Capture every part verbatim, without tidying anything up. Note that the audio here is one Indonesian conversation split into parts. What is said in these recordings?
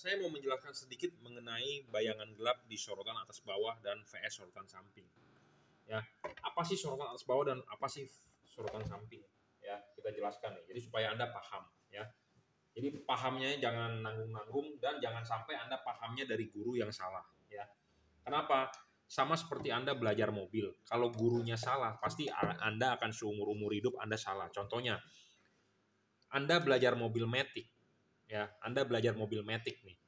saya mau menjelaskan sedikit mengenai bayangan gelap di sorotan atas bawah dan V S sorotan samping. Ya, apa sih sorotan atas bawah dan apa sih sorotan samping? Ya, kita jelaskan nih. Jadi supaya Anda paham, ya. Jadi pahamnya jangan nanggung-nanggung dan jangan sampai Anda pahamnya dari guru yang salah, ya. Kenapa? Sama seperti Anda belajar mobil. Kalau gurunya salah, pasti Anda akan seumur-umur hidup Anda salah. Contohnya, Anda belajar mobil matic, ya, Anda belajar mobil matic nih.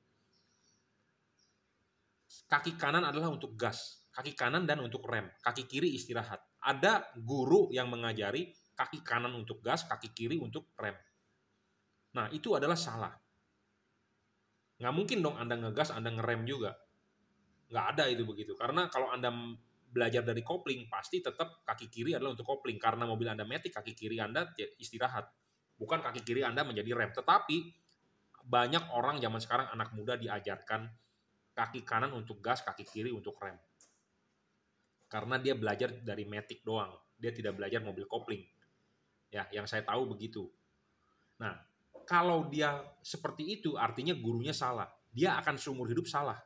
Kaki kanan adalah untuk gas, kaki kanan dan untuk rem, kaki kiri istirahat. Ada guru yang mengajari kaki kanan untuk gas, kaki kiri untuk rem. Nah, itu adalah salah. Nggak mungkin dong Anda ngegas, Anda ngerem juga. Nggak ada itu begitu. Karena kalau Anda belajar dari kopling, pasti tetap kaki kiri adalah untuk kopling. Karena mobil Anda matic, kaki kiri Anda istirahat. Bukan kaki kiri Anda menjadi rem. Tetapi banyak orang zaman sekarang, anak muda, diajarkan kaki kanan untuk gas, kaki kiri untuk rem. Karena dia belajar dari matic doang. Dia tidak belajar mobil kopling. Ya, yang saya tahu begitu. Nah, kalau dia seperti itu, artinya gurunya salah. Dia akan seumur hidup salah.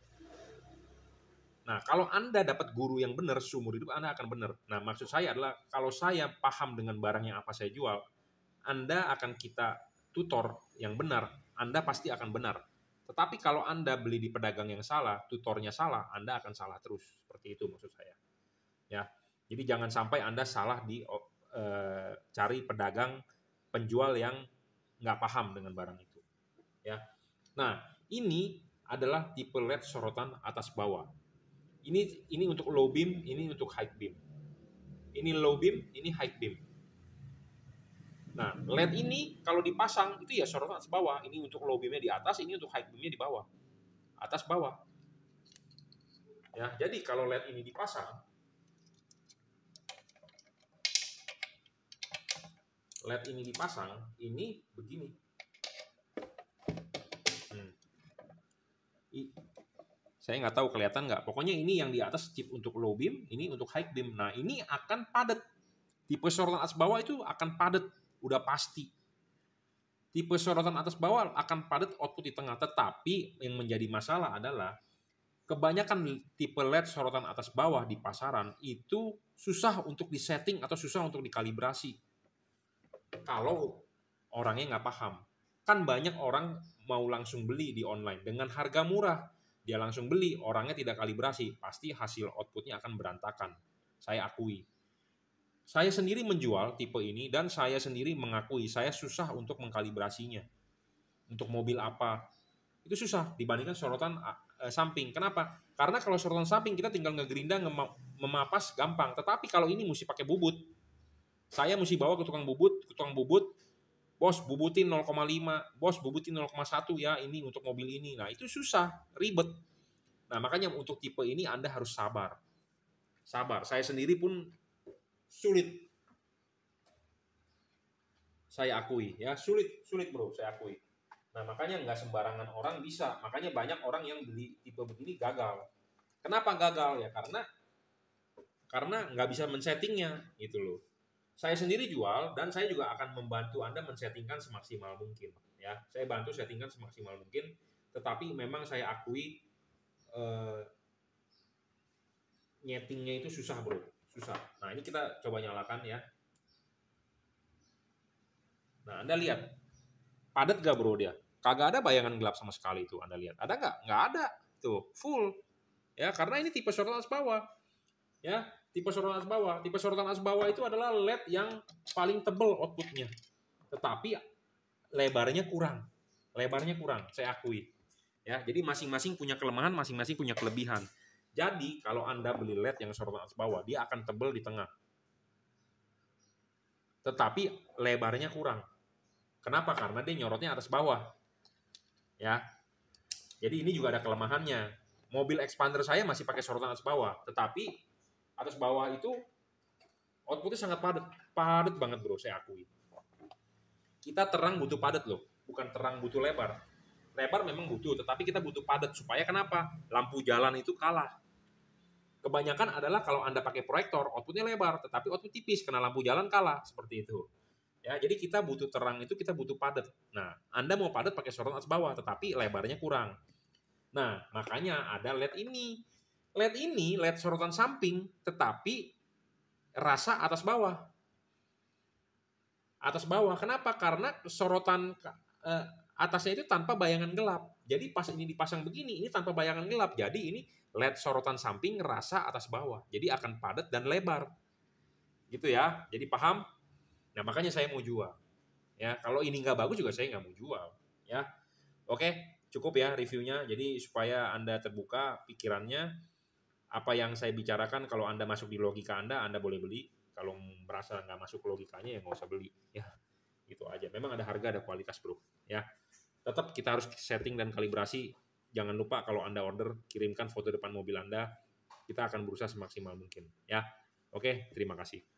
Nah, kalau Anda dapat guru yang benar, seumur hidup Anda akan benar. Nah, maksud saya adalah, kalau saya paham dengan barang yang apa saya jual, Anda akan kita tutor yang benar, Anda pasti akan benar. Tetapi kalau Anda beli di pedagang yang salah, tutornya salah, Anda akan salah terus. Seperti itu maksud saya. Ya, jadi jangan sampai Anda salah di eh, cari pedagang penjual yang nggak paham dengan barang itu. Ya, nah ini adalah tipe L E D sorotan atas bawah. Ini ini untuk low beam, ini untuk high beam. Ini low beam, ini high beam. Nah, L E D ini kalau dipasang itu ya sorotan atas bawah. Ini untuk low beamnya di atas, ini untuk high beamnya di bawah. Atas bawah. Ya, jadi kalau L E D ini dipasang, L E D ini dipasang, ini begini. Hmm. Saya nggak tahu kelihatan nggak. Pokoknya ini yang di atas chip untuk low beam, ini untuk high beam. Nah, ini akan padat. Tipe sorotan atas bawah itu akan padat, udah pasti. Tipe sorotan atas bawah akan padat, output di tengah. Tetapi yang menjadi masalah adalah kebanyakan tipe L E D sorotan atas bawah di pasaran itu susah untuk disetting atau susah untuk dikalibrasi. Kalau orangnya nggak paham. Kan banyak orang mau langsung beli di online dengan harga murah. Dia langsung beli, orangnya tidak kalibrasi, pasti hasil outputnya akan berantakan. Saya akui. Saya sendiri menjual tipe ini dan saya sendiri mengakui saya susah untuk mengkalibrasinya. Untuk mobil apa, itu susah dibandingkan sorotan uh, samping. Kenapa? Karena kalau sorotan samping kita tinggal ngegerinda, memapas gampang. Tetapi kalau ini mesti pakai bubut. Saya mesti bawa ke tukang bubut, ke tukang bubut, bos bubutin nol koma lima, bos bubutin nol koma satu ya, ini untuk mobil ini. Nah, itu susah, ribet. Nah, makanya untuk tipe ini Anda harus sabar. Sabar. Saya sendiri pun sulit. Saya akui, ya, sulit, sulit bro, saya akui. Nah, makanya nggak sembarangan orang bisa. Makanya banyak orang yang beli tipe begini gagal. Kenapa gagal? Ya karena karena nggak bisa men-settingnya, gitu loh. Saya sendiri jual dan saya juga akan membantu Anda men-settingkan semaksimal mungkin. Ya, saya bantu settingkan semaksimal mungkin. Tetapi memang saya akui eh, nyetingnya itu susah bro, susah. Nah ini kita coba nyalakan ya. Nah Anda lihat, padat gak bro dia? Kagak ada bayangan gelap sama sekali itu. Anda lihat, ada nggak? Nggak ada, tuh full. Ya karena ini tipe sorotan atas bawah. Ya, tipe sorotan atas bawah. Tipe sorotan atas bawah itu adalah L E D yang paling tebal outputnya. Tetapi lebarnya kurang. Lebarnya kurang, saya akui. Ya, jadi masing-masing punya kelemahan, masing-masing punya kelebihan. Jadi, kalau Anda beli L E D yang sorotan atas bawah, dia akan tebal di tengah. Tetapi lebarnya kurang. Kenapa? Karena dia nyorotnya atas bawah. Ya. Jadi ini juga ada kelemahannya. Mobil expander saya masih pakai sorotan atas bawah, tetapi atas bawah itu outputnya sangat padat. Padat banget bro, saya akui. Kita terang butuh padat loh, bukan terang butuh lebar. Lebar memang butuh, tetapi kita butuh padat. Supaya kenapa? Lampu jalan itu kalah. Kebanyakan adalah kalau Anda pakai proyektor, outputnya lebar, tetapi output tipis, karena lampu jalan kalah. Seperti itu. Ya, jadi kita butuh terang itu kita butuh padat. Nah, Anda mau padat pakai sorotan atas bawah, tetapi lebarnya kurang. Nah, makanya ada L E D ini. L E D ini L E D sorotan samping, tetapi rasa atas bawah. Atas bawah. Kenapa? Karena sorotan eh, atasnya itu tanpa bayangan gelap. Jadi pas ini dipasang begini, ini tanpa bayangan gelap. Jadi ini L E D sorotan samping, rasa atas bawah. Jadi akan padat dan lebar. Gitu ya. Jadi paham? Nah, makanya saya mau jual. Ya, kalau ini nggak bagus juga saya nggak mau jual. Ya, oke, cukup ya reviewnya. Jadi supaya Anda terbuka pikirannya, apa yang saya bicarakan kalau Anda masuk di logika Anda, Anda boleh beli. Kalau merasa nggak masuk logikanya ya nggak usah beli. Ya, gitu aja. Memang ada harga, ada kualitas, bro. Ya, tetap kita harus setting dan kalibrasi. Jangan lupa kalau Anda order, kirimkan foto depan mobil Anda. Kita akan berusaha semaksimal mungkin. Ya, oke, terima kasih.